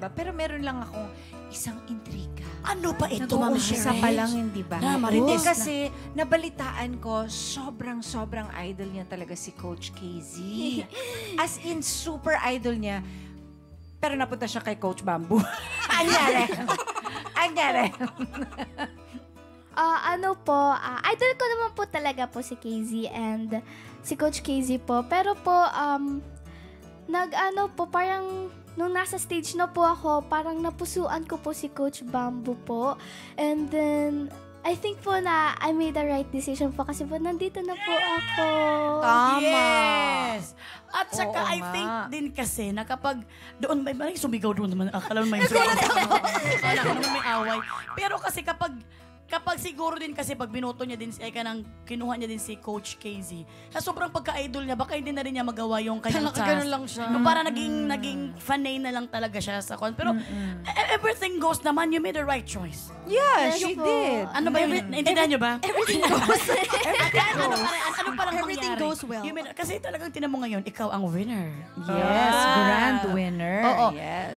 iba. Pero meron lang akong isang intriga. Ano pa ito, Ma'am Nag-uumpisa Sherelle? pa lang, hindi ba? Na, marites na. Kasi nabalitaan ko, sobrang idol niya talaga si Coach KZ. As in, super idol niya. Pero napunta siya kay Coach Bamboo. Anyari. Anyari. Ano po, idol ko naman po talaga po si KZ and si Coach KZ po. Pero po, parang nung nasa stage na po ako, parang napusuan ko po si Coach Bamboo po. And then, I think po na I made the right decision po kasi po nandito na po ako. Tama. Yes! At saka Oo I nga. think din kasi na kapag doon may sumigaw doon naman, akala mo may sumigaw. Akala ko naman may away. Pero kasi kapag siguro din kasi pag binoto niya din kinuha niya din si Coach KZ, sa sobrang pagka-idol niya, baka hindi na rin niya magawa yung kanyang task. Ganun lang siya. No, para naging fanay na lang talaga siya sa kon. Pero everything goes naman, you made the right choice. Yeah, Yes she po. did. Ano ba yun? Naintindihan niyo ba? Everything goes. Ano parang Everything mangyari? goes well. Kasi talagang tinan mo ngayon, ikaw ang winner. Yes, Ah. grand winner. Oo. Yes.